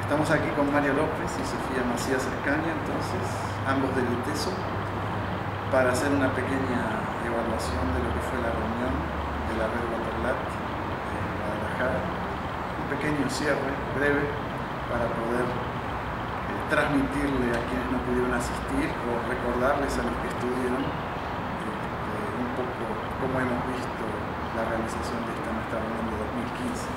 Estamos aquí con Mario López y Sofía Macías Ascaña, entonces, ambos del ITESO, para hacer una pequeña evaluación de lo que fue la reunión de la red Waterlat en Guadalajara. Un pequeño cierre, breve, para poder transmitirle a quienes no pudieron asistir o recordarles a los que estuvieron un poco cómo hemos visto la realización de nuestra reunión de 2015.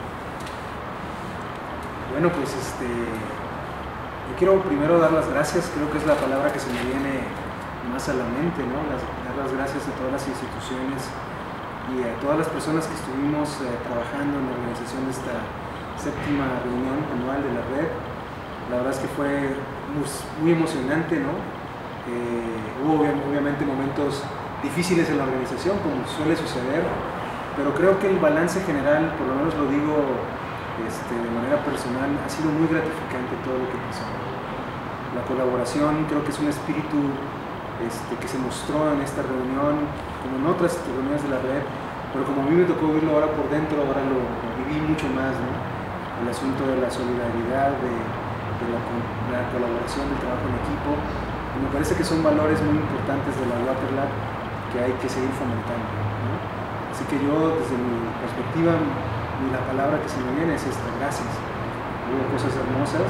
Bueno, pues yo quiero primero dar las gracias, creo que es la palabra que se me viene más a la mente, ¿no? Dar las gracias a todas las instituciones y a todas las personas que estuvimos trabajando en la organización de esta séptima reunión anual de la red. La verdad es que fue muy emocionante, ¿no? Hubo obviamente momentos difíciles en la organización, como suele suceder, pero creo que el balance general, por lo menos lo digo de manera personal, ha sido muy gratificante todo lo que pasó. La colaboración creo que es un espíritu que se mostró en esta reunión, como en otras reuniones de la red, pero como a mí me tocó verlo ahora por dentro, ahora lo viví mucho más, ¿no? El asunto de la solidaridad, de la colaboración, del trabajo en equipo, y me parece que son valores muy importantes de la Waterlat que hay que seguir fomentando, ¿no? Así que yo, desde mi perspectiva, y la palabra que se me viene es esta: gracias. Hubo cosas hermosas,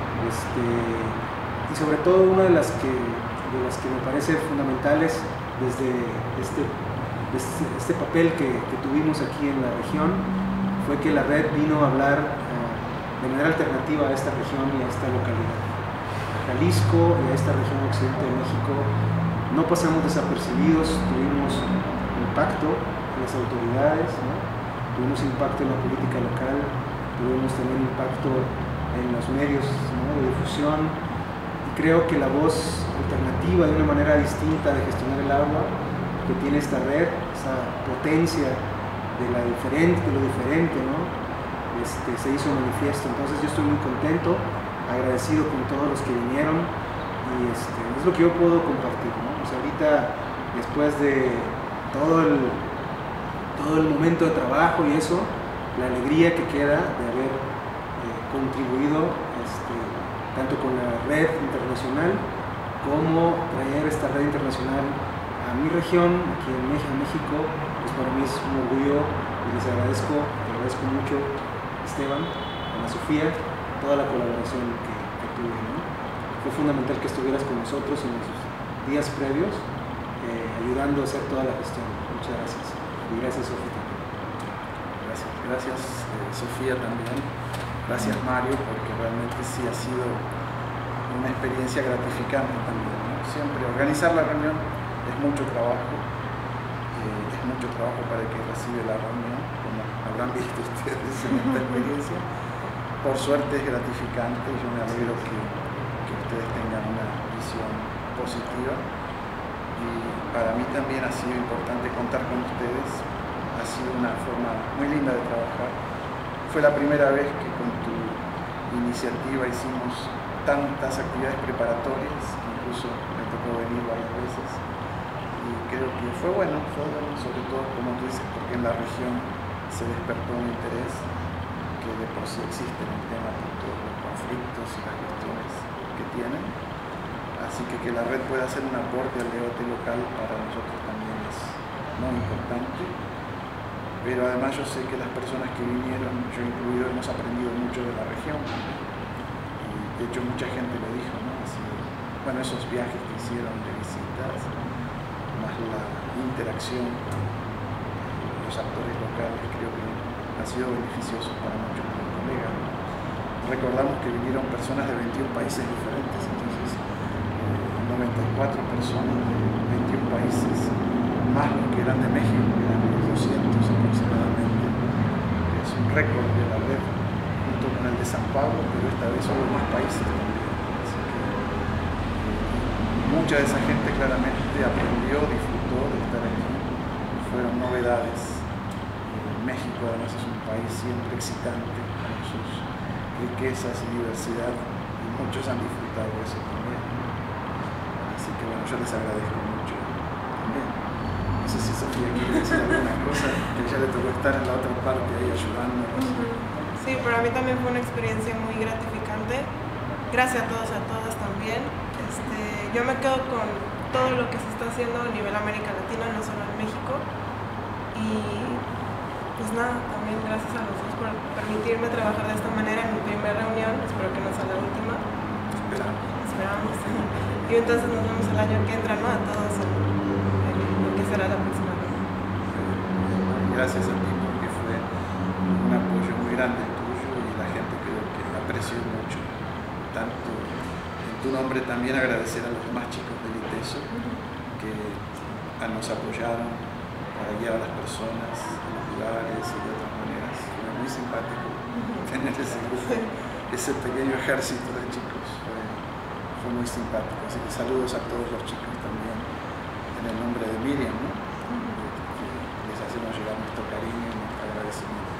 y sobre todo una de las que me parece fundamentales desde este papel que tuvimos aquí en la región, fue que la red vino a hablar de manera alternativa a esta región y a esta localidad. A Jalisco y a esta región occidente de México no pasamos desapercibidos, tuvimos impacto en las autoridades, ¿no? Tuvimos impacto en la política local, tuvimos también impacto en los medios, ¿no?, de difusión, y creo que la voz alternativa, de una manera distinta de gestionar el agua que tiene esta red, esa potencia de lo diferente, ¿no?, se hizo manifiesto. Entonces yo estoy muy contento, agradecido con todos los que vinieron, y es lo que yo puedo compartir, ¿no? O sea, ahorita, después de todo el momento de trabajo y eso, la alegría que queda de haber contribuido tanto con la red internacional como traer esta red internacional a mi región, aquí en México, pues para mí es un orgullo, y te agradezco mucho, Esteban, Ana Sofía, toda la colaboración que tuve, ¿no? Fue fundamental que estuvieras con nosotros en los días previos, ayudando a hacer toda la gestión. Muchas gracias. Y gracias, Sofía, también. Gracias, Sofía, también. Gracias, Mario, porque realmente sí ha sido una experiencia gratificante también, ¿no? Siempre organizar la reunión es mucho trabajo para el que recibe la reunión, como habrán visto ustedes en esta experiencia. Por suerte es gratificante y yo me alegro que ustedes tengan una visión positiva. Y para mí también ha sido importante contar con ustedes, ha sido una forma muy linda de trabajar. Fue la primera vez que con tu iniciativa hicimos tantas actividades preparatorias, incluso me tocó venir varias veces, y creo que fue bueno, sobre todo, como tú dices, porque en la región se despertó un interés que de por sí existe en el tema por todos los conflictos y las cuestiones que tienen. Así que la red pueda hacer un aporte al debate local para nosotros también es muy importante. Pero además yo sé que las personas que vinieron, yo incluido, hemos aprendido mucho de la región. Y de hecho mucha gente lo dijo, ¿no? Así, bueno, esos viajes que hicieron de visitas, más la interacción con los actores locales, creo que ha sido beneficioso para muchos de mis colegas. Recordamos que vinieron personas de 21 países diferentes, entonces 94 personas de 21 países, más los que eran de México, que eran 200 aproximadamente. Es un récord de la red, junto con el de San Pablo, pero esta vez hubo más países también. Así que mucha de esa gente claramente aprendió, disfrutó de estar aquí. Fueron novedades. México además es un país siempre excitante, con sus riquezas y diversidad, y muchos han disfrutado de eso también. Así que bueno, yo les agradezco mucho también. No sé si Sofía quiere decir alguna cosa, que ya le tocó estar en la otra parte ahí ayudando. Sí, para mí también fue una experiencia muy gratificante. gratificante. Gracias a todos, a todas también. Yo me quedo con todo lo que se está haciendo a nivel América Latina, no solo en México. Y pues nada, también gracias a los dos por permitirme trabajar de esta manera en mi primera reunión. Espero que no sea la última. Esperamos. Y entonces nos vemos el año que entra, ¿no? A todos en lo que será la próxima reunión. Gracias a ti, porque fue un apoyo muy grande tuyo y la gente creo que apreció mucho. Tanto en tu nombre también agradecer a los más chicos del ITESO que nos apoyaron para guiar a las personas a los lugares y de otras maneras. Fue muy simpático tener ese grupo, ese pequeño ejército de chicos. Fue muy simpático. Así que saludos a todos los chicos también en el nombre de Miriam, ¿no? Les hacemos llegar nuestro cariño y nuestro agradecimiento.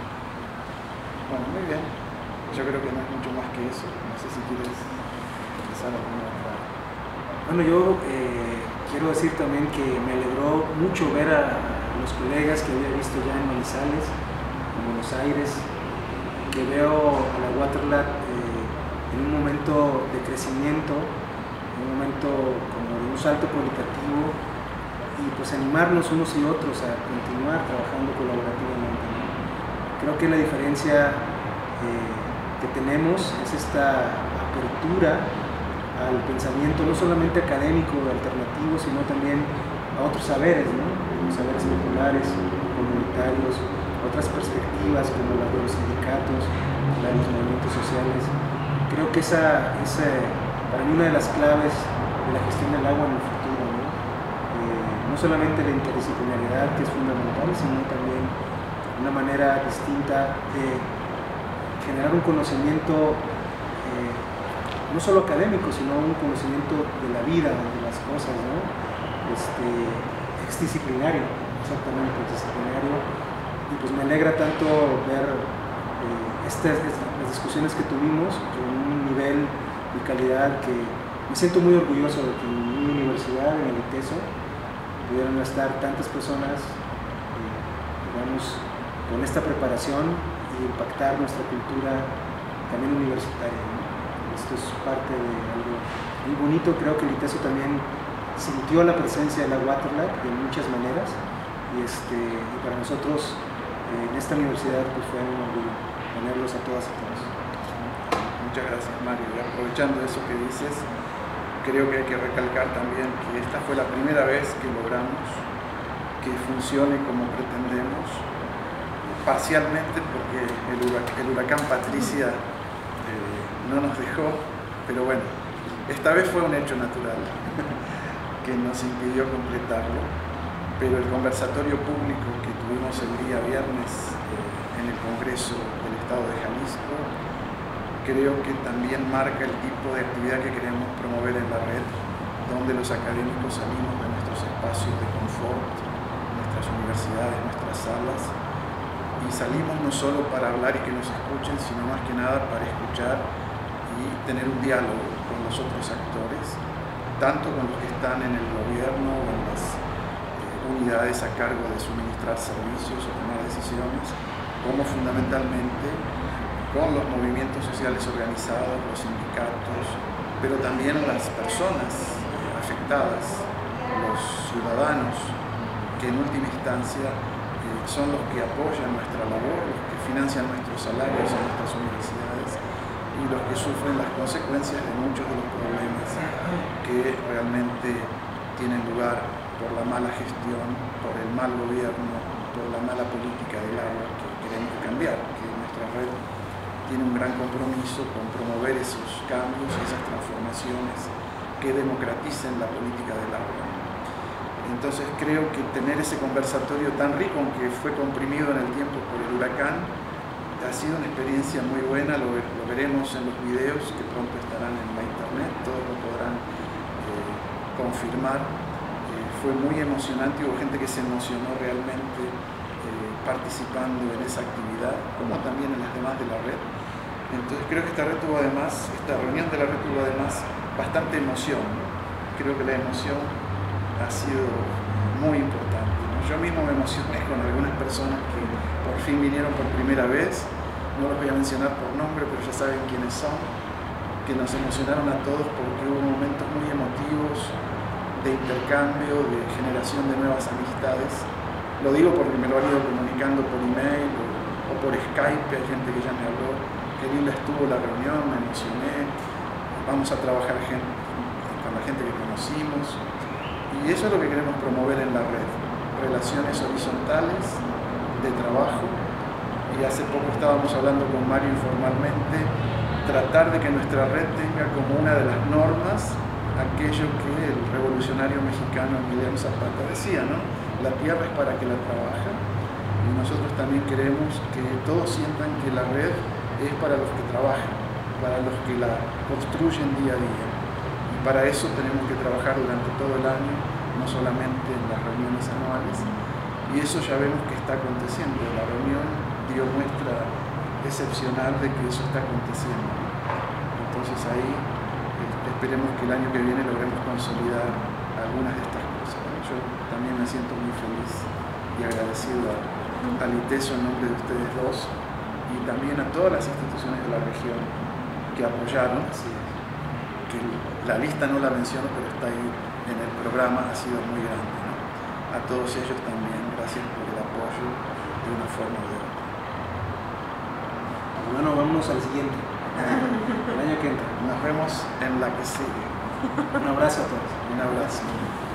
Bueno, muy bien. Yo creo que no es mucho más que eso. No sé si quieres empezar alguna otra. Bueno, yo quiero decir también que me alegró mucho ver a los colegas que había visto ya en Manizales, en Buenos Aires, que veo a la Waterlab en un momento de crecimiento, en un momento como de un salto cualitativo, y pues animarnos unos y otros a continuar trabajando colaborativamente, ¿no? Creo que la diferencia que tenemos es esta apertura al pensamiento no solamente académico, alternativo, sino también a otros saberes, ¿no? Los saberes populares, comunitarios, otras perspectivas como la de los sindicatos, la de los movimientos sociales. Creo que esa es para mí una de las claves de la gestión del agua en el futuro, ¿no? No solamente la interdisciplinariedad, que es fundamental, sino también una manera distinta de generar un conocimiento no solo académico, sino un conocimiento de la vida, de las cosas, ¿no? Exdisciplinario, exactamente, exdisciplinario. Y pues me alegra tanto ver las discusiones que tuvimos con un nivel y calidad que me siento muy orgulloso de que en mi universidad, en el ITESO, pudieron estar tantas personas, digamos, con esta preparación y impactar nuestra cultura también universitaria, ¿no? Esto es parte de algo muy bonito. Creo que el ITESO también sintió la presencia de la Waterlab de muchas maneras y para nosotros en esta universidad pues fue un orgullo tenerlos a todas y todos. Muchas gracias, Mario. Y aprovechando eso que dices, creo que hay que recalcar también que esta fue la primera vez que logramos que funcione como pretendemos, parcialmente porque el huracán Patricia no nos dejó, pero bueno, esta vez fue un hecho natural que nos impidió completarlo, pero el conversatorio público que tuvimos el día viernes en el Congreso del Estado de Jalisco creo que también marca el tipo de actividad que queremos promover en la red, donde los académicos salimos de nuestros espacios de confort, nuestras universidades, nuestras salas, y salimos no solo para hablar y que nos escuchen, sino más que nada para escuchar y tener un diálogo con los otros actores, tanto con los que están en el gobierno o en las unidades a cargo de suministrar servicios o tomar decisiones, como fundamentalmente con los movimientos sociales organizados, los sindicatos, pero también las personas afectadas, los ciudadanos, que en última instancia son los que apoyan nuestra labor, los que financian nuestros salarios en nuestras universidades y los que sufren las consecuencias de muchos de los problemas que realmente tienen lugar por la mala gestión, por el mal gobierno, por la mala política del agua que queremos cambiar, que nuestra red tiene un gran compromiso con promover esos cambios, esas transformaciones que democraticen la política del agua. Entonces creo que tener ese conversatorio tan rico, aunque fue comprimido en el tiempo por el huracán, ha sido una experiencia muy buena, lo veremos en los videos que pronto estarán en la internet, todos lo podrán confirmar. Fue muy emocionante, hubo gente que se emocionó realmente participando en esa actividad, como también en las demás de la red. Entonces creo que esta reunión de la red tuvo además bastante emoción, ¿no? Creo que la emoción ha sido muy importante, ¿no? Yo mismo me emocioné con algunas personas que por fin vinieron por primera vez no los voy a mencionar por nombre, pero ya saben quiénes son, que nos emocionaron a todos porque hubo momentos muy emotivos de intercambio, de generación de nuevas amistades. Lo digo porque me lo han ido comunicando por email o por Skype, hay gente que ya me habló, qué linda estuvo la reunión, me emocioné, vamos a trabajar con la gente que conocimos, y eso es lo que queremos promover en la red, relaciones horizontales de trabajo. Y hace poco estábamos hablando con Mario informalmente, tratar de que nuestra red tenga como una de las normas aquello que el revolucionario mexicano Emiliano Zapata decía, ¿no? La tierra es para que la trabaja, y nosotros también queremos que todos sientan que la red es para los que trabajan, para los que la construyen día a día. Y para eso tenemos que trabajar durante todo el año, no solamente en las reuniones anuales, y eso ya vemos que está aconteciendo. La reunión dio muestra excepcional de que eso está aconteciendo. Entonces ahí esperemos que el año que viene logremos consolidar algunas de estas cosas. Yo también me siento muy feliz y agradecido al ITESO en nombre de ustedes dos, y también a todas las instituciones de la región que apoyaron, que la lista no la menciono, pero está ahí en el programa, ha sido muy grande, ¿no? A todos ellos también, gracias por el apoyo de una forma o de otra. Bueno, vámonos al siguiente, el año que entra. Nos vemos en la que sigue. Un abrazo a todos. Un abrazo.